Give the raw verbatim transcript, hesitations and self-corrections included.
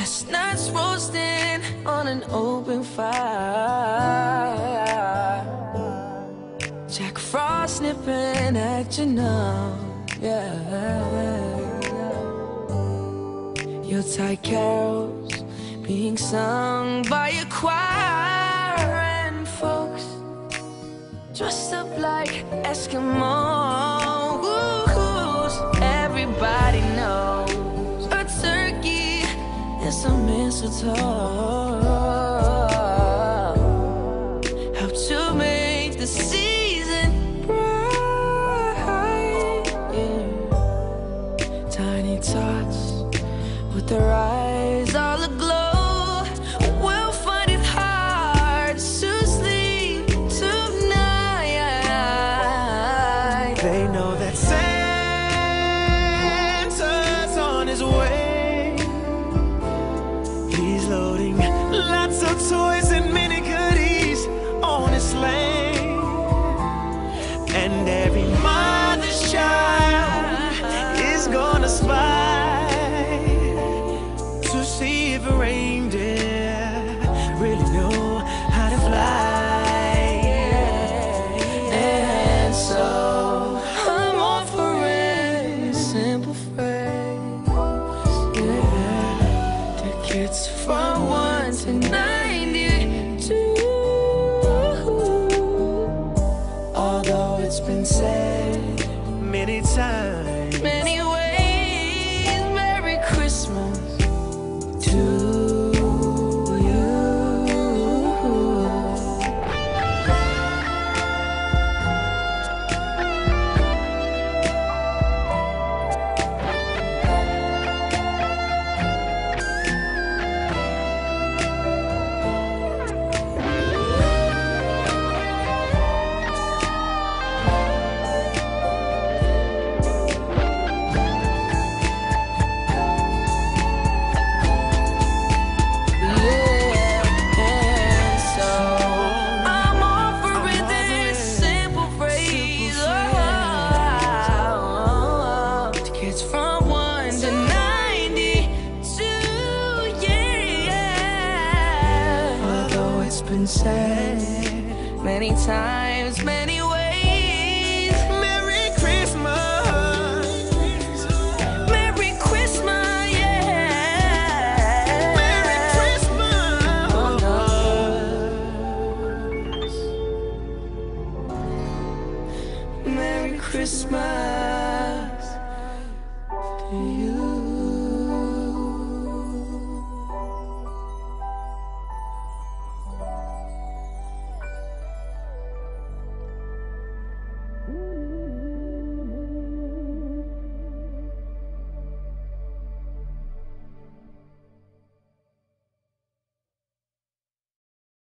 Chestnuts roasting on an open fire. Jack Frost nipping at your nose, yeah. Yuletide carols being sung by a choir, and folks dressed up like Eskimos. Everybody knows a turkey and some mistletoe help to make the season bright, yeah. Tiny tots with their eyes all aglow will find it hard to sleep tonight. They know that Santa's on his way. He's loading lots of toys and mini goodies on his sleigh. And every mother's child is gonna spy to see if a reindeer really know how to fly. And so I'm offering a simple phrase, yeah. The kids from one to ninety-two. Although it's been said Many times, many ways, Merry Christmas to you. Said many times, many ways. Merry Christmas, Merry Christmas, yeah. Merry Christmas, Merry Christmas.